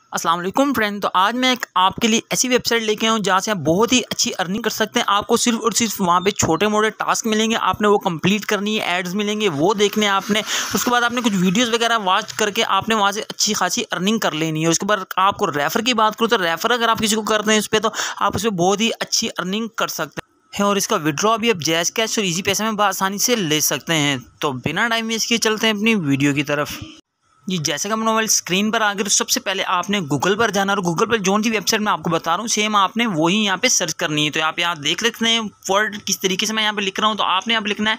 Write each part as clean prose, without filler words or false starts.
अस्सलाम वालेकुम फ्रेंड। तो आज मैं एक आपके लिए ऐसी वेबसाइट लेके आया हूँ जहाँ से आप बहुत ही अच्छी अर्निंग कर सकते हैं। आपको सिर्फ और सिर्फ वहाँ पे छोटे मोटे टास्क मिलेंगे, आपने वो कंप्लीट करनी है, एड्स मिलेंगे वो देखने हैं आपने। उसके बाद आपने कुछ वीडियोस वगैरह वॉच करके आपने वहाँ से अच्छी खासी अर्निंग कर लेनी है। उसके बाद आपको रेफ़र की बात करूँ तो रेफ़र अगर आप किसी को करते हैं इस पर, तो आप उस पर बहुत ही अच्छी अर्निंग कर सकते हैं और इसका विड्रॉ भी आप जैज़ कैश और ईजी पैसे में आसानी से ले सकते हैं। तो बिना टाइम वेस्ट किए चलते हैं अपनी वीडियो की तरफ। जी, जैसे कि हम मोबाइल स्क्रीन पर आ गए तो सबसे पहले आपने गूगल पर जाना और गूगल पर जो सी वेबसाइट मैं आपको बता रहा हूँ सेम आपने वही यहाँ पे सर्च करनी है। तो यहाँ देख लेते हैं वर्ड किस तरीके से मैं यहाँ पे लिख रहा हूँ। तो आपने यहाँ पे लिखना है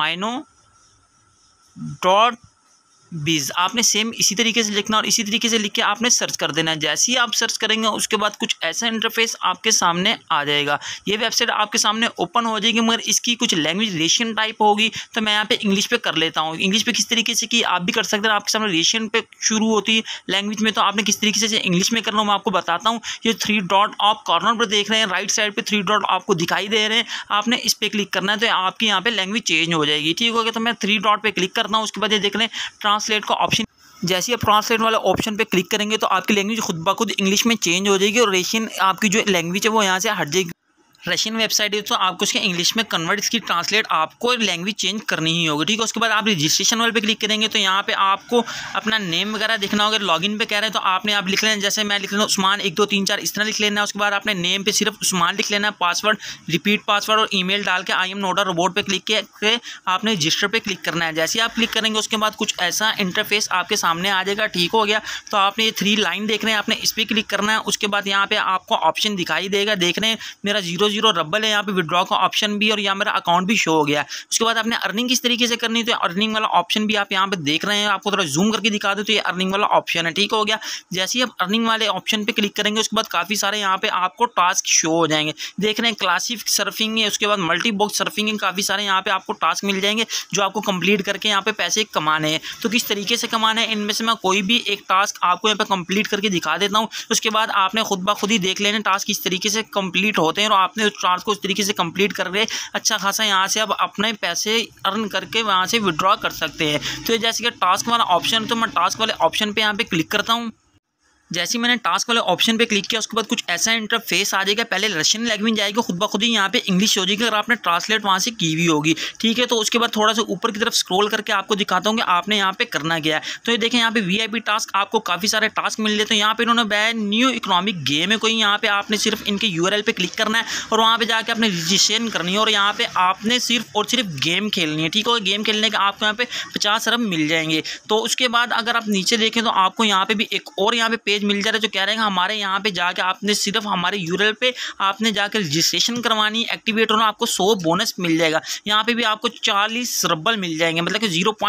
myno.biz। आपने सेम इसी तरीके से लिखना और इसी तरीके से लिख के आपने सर्च कर देना है। जैसे ही आप सर्च करेंगे उसके बाद कुछ ऐसा इंटरफेस आपके सामने आ जाएगा। ये वेबसाइट आपके सामने ओपन हो जाएगी, मगर इसकी कुछ लैंग्वेज रेशियन टाइप होगी। तो मैं यहाँ पे इंग्लिश पे कर लेता हूँ। इंग्लिश पे किस तरीके से कि आप भी कर सकते हैं, आपके सामने रेशियन पे शुरू होती है लैंग्वेज में, तो आपने किस तरीके से इंग्लिश में करना मैं आपको बताता हूँ। ये 3 डॉट आप कॉर्नर पर देख रहे हैं, राइट साइड पर 3 डॉट आपको दिखाई दे रहे हैं, आपने इस पर क्लिक करना है तो आपकी यहाँ पे लैंग्वेज चेंज हो जाएगी। ठीक हो गया। तो मैं 3 डॉट पर क्लिक करता हूँ। उसके बाद ये देख रहे हैं ट्रांसलेट का ऑप्शन। जैसे आप ट्रांसलेट वाले ऑप्शन पे क्लिक करेंगे तो आपकी लैंग्वेज खुद ब खुद इंग्लिश में चेंज हो जाएगी और रशियन आपकी जो लैंग्वेज है वो यहाँ से हट जाएगी। रशियन वेबसाइट है तो आपको उसके इंग्लिश में कन्वर्ट, इसकी ट्रांसलेट आपको लैंग्वेज चेंज करनी ही होगी। ठीक है। उसके बाद आप रजिस्ट्रेशन वाले पे क्लिक करेंगे तो यहाँ पे आपको अपना नेम वगैरह देखना होगा। लॉगिन पे कह रहे हैं तो आपने आप लिख लेना, जैसे मैं लिख लेना उस्मान 1 2 3 4 इस तरह लिख लेना है। उसके बाद आपने नेम पे सिर्फ उस्मान लिख लेना है, पासवर्ड रिपीट पासवर्ड और ईमेल डाल के I am not a robot पे क्लिक करके आपने रजिस्टर पे क्लिक करना है। जैसे आप क्लिक करेंगे उसके बाद कुछ ऐसा इंटरफेस आपके सामने आ जाएगा। ठीक हो गया। तो आपने ये 3 लाइन देख रहे हैं, आपने इस पर क्लिक करना है। उसके बाद यहाँ पे आपको ऑप्शन दिखाई देगा, देख रहे हैं मेरा 00 रब्बल है, यहाँ विड्रॉ का ऑप्शन भी और यहाँ मेरा अकाउंट भी शो हो गया। उसके बाद आपने अर्निंग किस तरीके से करनी है तो अर्निंग वाला ऑप्शन भी आप यहाँ पे देख रहे हैं। आपको थोड़ा जूम करके दिखा दो तो ये अर्निंग वाला ऑप्शन है। ठीक हो गया। जैसे ही आप अर्निंग वाले ऑप्शन पे क्लिक करेंगे उसके बाद काफ़ी सारे यहाँ पे आपको टास्क शो हो जाएंगे। देख रहे हैं क्लासिक सर्फिंग है, उसके बाद मल्टी बॉक्स सर्फिंग है, काफ़ी सारे यहाँ पे आपको टास्क मिल जाएंगे जो आपको कंप्लीट करके यहाँ पे पैसे कमाने हैं। तो किस तरीके से कमाने हैं इनमें से मैं कोई भी एक टास्क आपको यहाँ पे कंप्लीट करके दिखा देता हूँ। उसके बाद आपने खुद ब खुद ही देख लेना टास्क किस तरीके से कंप्लीट होते हैं और आपने उस टास्क को उस तरीके से कंप्लीट कर अच्छा खासा यहाँ से आप अपने पैसे अर्न करके वहाँ से विड्रॉ कर सकते हैं। तो जैसे कि टास्क वाला ऑप्शन, तो मैं टास्क वाले ऑप्शन पे यहाँ पे क्लिक करता हूँ। जैसे ही मैंने टास्क वाले ऑप्शन पे क्लिक किया उसके बाद कुछ ऐसा इंटरफेस आ जाएगा। पहले रशियन लैंग्वेज जाएगी, खुद ब खुद ही यहाँ पे इंग्लिश हो जाएगी अगर आपने ट्रांसलेट वहाँ से की हुई होगी। ठीक है। तो उसके बाद थोड़ा सा ऊपर की तरफ स्क्रॉल करके आपको दिखाता हूँ कि आपने यहाँ पे करना क्या है। तो ये देखें यहाँ पे VIP टास्क, आपको काफ़ी सारे टास्क मिल रहे। तो यहाँ पे इन्होंने बैन न्यू इकोनॉमिक गेम है कोई, यहाँ पे आपने सिर्फ इनके URL पे क्लिक करना है और वहाँ पे जाके आपने रजिस्ट्रेशन करनी है और यहाँ पे आपने सिर्फ और सिर्फ गेम खेलनी है। ठीक है। गेम खेलने के आपको यहाँ पे 50 अरब मिल जाएंगे। तो उसके बाद अगर आप नीचे देखें तो आपको यहाँ पे भी एक और यहाँ पे पेज मिल जा रहा है जो कह रहे हैं हमारे यहाँ पे जाके आपने सिर्फ हमारे URL पे आपने जाकर रजिस्ट्रेशन करवानी, एक्टिवेट होना, आपको 100 बोनस मिल जाएगा। यहाँ पे भी आपको 40 रब्बल मिल जाएंगे, मतलब कि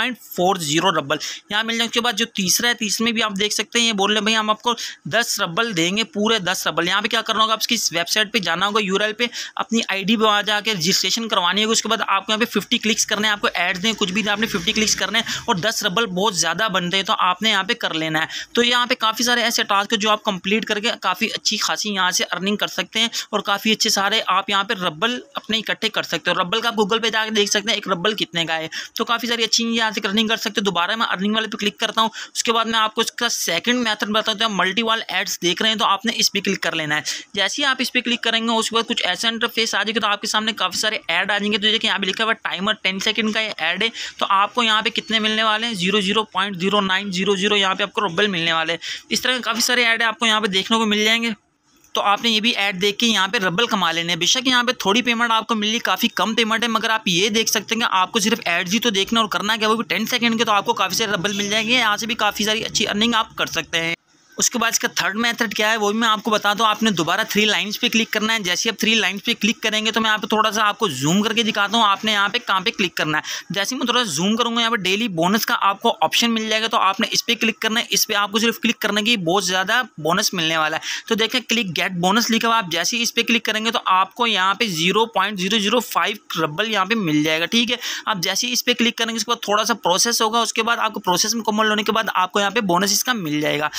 0.40 रब्बल यहाँ मिल जाएंगे। उसके बाद जो तीसरा है, तीसरे में भी आप देख सकते हैं ये बोल रहे हैं भाई हम आपको 10 रब्बल देंगे, पूरे 10 रब्बल। यहाँ पे क्या करना होगा, आपकी वेबसाइट पर जाना होगा, URL पे अपनी ID पे वहाँ जाकर रजिस्ट्रेशन करवानी होगी। उसके बाद आपको यहाँ पे 50 क्लिक्स करने हैं, आपको एड्स दें कुछ भी आपने 50 क्लिक्स करने हैं और 10 रब्बल बहुत ज़्यादा बनते हैं तो आपने यहाँ पे कर लेना है। तो यहाँ पे काफ़ी सारे ऐसे टास्क जो आप कंप्लीट करके काफ़ी अच्छी खासी यहाँ से अर्निंग कर सकते हैं और काफ़ी अच्छे सारे आप यहाँ पे रब्बल अपने इकट्ठे कर सकते हो। रब्बल का आप गूगल पे जाकर देख सकते हैं एक रब्बल कितने का है। तो काफ़ी सारी अच्छी यहाँ से अर्निंग कर सकते हो। दोबारा मैं अर्निंग वाले पे क्लिक करता हूँ। उसके बाद मैं आपको इसका सेकंड मेथड बताता हूँ। मल्टी वाल एड्स देख रहे हैं तो आपने इस पर क्लिक कर लेना है। जैसे ही आप इस पर क्लिक करेंगे उसके बाद कुछ ऐसा इंटरफेस आ जाएगा तो आपके सामने काफ़ी सारे ऐड आ जाएंगे। तो देखिए यहाँ पे लिखा हुआ टाइमर 10 सेकंड का ये ऐड है। तो आपको यहाँ पे कितने मिलने वाले हैं, 0.0900 यहाँ पे आपको रब्बल मिलने वाले हैं। इस तरह के काफ़ी सारे ऐड आपको यहाँ पे देखने को मिल जाएंगे। तो आपने ये भी ऐड देख के यहाँ पे रब्बल कमा लेने हैं। बेशक यहाँ पे थोड़ी पेमेंट आपको मिली, काफ़ी कम पेमेंट है, मगर आप ये देख सकते हैं कि आपको सिर्फ एड्स ही तो देखना और करना क्या, वो भी 10 सेकंड के, तो आपको काफ़ी सारे रब्बल मिल जाएंगे। यहाँ से भी काफ़ी सारी अच्छी अर्निंग आप कर सकते हैं। उसके बाद इसका थर्ड मेथड क्या है वो भी मैं आपको बता दूं। आपने दोबारा 3 लाइंस पे क्लिक करना है। जैसे आप 3 लाइंस पे क्लिक करेंगे तो मैं यहाँ पे थोड़ा सा आपको जूम करके दिखाता हूँ आपने यहाँ पे कहाँ पे क्लिक करना है। जैसे मैं थोड़ा जूम करूँगा यहाँ पे डेली बोनस का आपको ऑप्शन मिल जाएगा। तो आपने इस पर क्लिक करना है। इस पर आपको सिर्फ क्लिक करने की बहुत ज़्यादा बोनस मिलने वाला है। तो देखें क्लिक गेट बोनस लिखा हुआ, आप जैसे ही इस पर क्लिक करेंगे तो आपको यहाँ पे 0.005 रब्बल यहाँ पे मिल जाएगा। ठीक है। आप जैसे ही इस पर क्लिक करेंगे उसके बाद थोड़ा सा प्रोसेस होगा, उसके बाद आपको प्रोसेस मुकम्मल होने के बाद आपको यहाँ पे बोनस इसका मिल जाएगा। जिस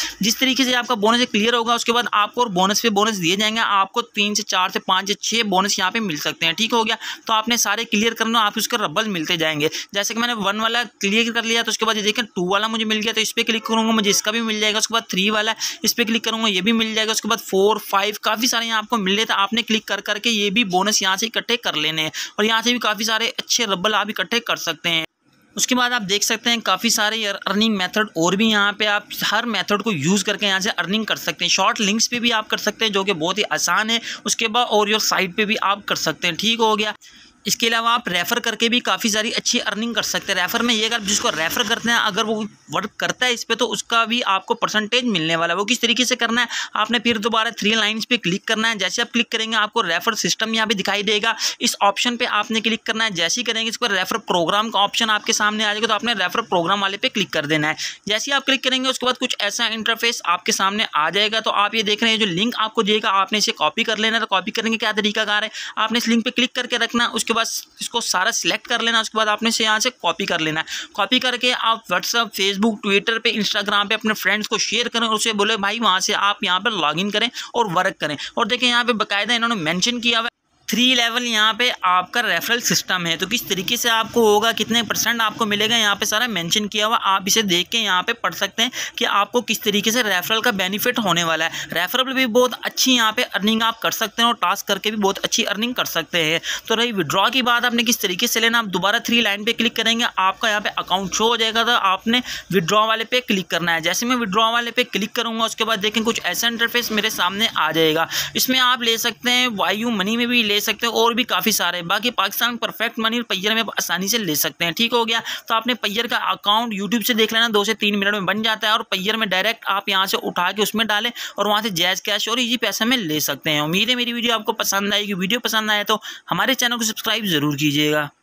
तरीके से आपका बोनस क्लियर होगा उसके बाद आपको और बोनस पे बोनस दिए जाएंगे। आपको 3 से 4 से 5 से 6 बोनस यहाँ पे मिल सकते हैं। ठीक हो गया, तो आपने सारे क्लियर करना, आप उसके रबल मिलते जाएंगे। जैसे कि मैंने 1 वाला क्लियर कर लिया, तो उसके बाद ये देखें 2 वाला मुझे मिल गया, तो इस पर क्लिक करूँगा मुझे इसका भी मिल जाएगा। उसके बाद 3 वाला इस पर क्लिक करूँगा, ये भी मिल जाएगा। उसके बाद 4, 5 काफ़ी सारे यहाँ आपको मिल रहे थे। आपने क्लिक कर करके ये भी बोनस यहाँ से इकट्ठे कर लेने हैं और यहाँ से भी काफ़ी सारे अच्छे रबल आप इकट्ठे कर सकते हैं। उसके बाद आप देख सकते हैं काफ़ी सारे अर्निंग मेथड और भी यहाँ पे आप हर मेथड को यूज़ करके यहाँ से अर्निंग कर सकते हैं। शॉर्ट लिंक्स पे भी आप कर सकते हैं जो कि बहुत ही आसान है। उसके बाद और योर साइट पे भी आप कर सकते हैं। ठीक हो गया, इसके अलावा आप रेफ़र करके भी काफ़ी सारी अच्छी अर्निंग कर सकते हैं। रेफ़र में ये अगर जिसको रेफ़र करते हैं अगर वो वर्क करता है इस पर, तो उसका भी आपको परसेंटेज मिलने वाला है। वो किस तरीके से करना है, आपने फिर दोबारा 3 लाइन्स पे क्लिक करना है। जैसे आप क्लिक करेंगे आपको रेफ़र सिस्टम यहाँ पे दिखाई देगा, इस ऑप्शन पे आपने क्लिक करना है। जैसे ही करेंगे इस पर रेफ़र प्रोग्राम का ऑप्शन आपके सामने आ जाएगा, तो आपने रेफ़र प्रोग्राम वाले पे क्लिक कर देना है। जैसे ही आप क्लिक करेंगे उसके बाद कुछ ऐसा इंटरफेस आपके सामने आ जाएगा। तो आप ये देख रहे हैं जो लिंक आपको देगा आपने इसे कॉपी कर लेना है। तो कॉपी करने का क्या तरीकाकार है, आपने इस लिंक पे क्लिक करके रखना, उसके बाद इसको सारा सिलेक्ट कर लेना। उसके बाद आपने इसे यहाँ से कॉपी कर लेना है। कॉपी करके आप व्हाट्सअप, फेसबुक, ट्विटर पे, इंस्टाग्राम पे अपने फ्रेंड्स को शेयर करें और उसे बोले भाई वहाँ से आप यहाँ पर लॉगिन करें और वर्क करें। और देखें यहाँ पे बाकायदा इन्होंने मेंशन किया हुआ 3 लेवल यहाँ पे आपका रेफरल सिस्टम है। तो किस तरीके से आपको होगा, कितने % आपको मिलेगा, यहाँ पे सारा मेंशन किया हुआ। आप इसे देख के यहाँ पे पढ़ सकते हैं कि आपको किस तरीके से रेफरल का बेनिफिट होने वाला है। रेफरल भी बहुत अच्छी यहाँ पे अर्निंग आप कर सकते हैं और टास्क करके भी बहुत अच्छी अर्निंग कर सकते हैं। तो रही विड्रॉ की बात, आपने किस तरीके से लेना, आप दोबारा 3 लाइन पे क्लिक करेंगे, आपका यहाँ पे अकाउंट शो हो जाएगा। तो आपने विड्रॉ वाले पे क्लिक करना है। जैसे मैं विड्रॉ वाले पे क्लिक करूँगा उसके बाद देखें कुछ ऐसा इंटरफेस मेरे सामने आ जाएगा। इसमें आप ले सकते हैं, वायु मनी में भी ले सकते हैं और भी काफ़ी सारे। बाकी पाकिस्तान परफेक्ट मनी और पय्यर में आसानी से ले सकते हैं। ठीक हो गया, तो आपने पय्यर का अकाउंट यूट्यूब से देख लेना, 2 से 3 मिनट में बन जाता है और पय्यर में डायरेक्ट आप यहाँ से उठा के उसमें डालें और वहाँ से जैज़ कैश और इजी पैसे में ले सकते हैं। उम्मीद है मेरी वीडियो आपको पसंद आएगी। वीडियो पसंद आए तो हमारे चैनल को सब्सक्राइब ज़रूर कीजिएगा।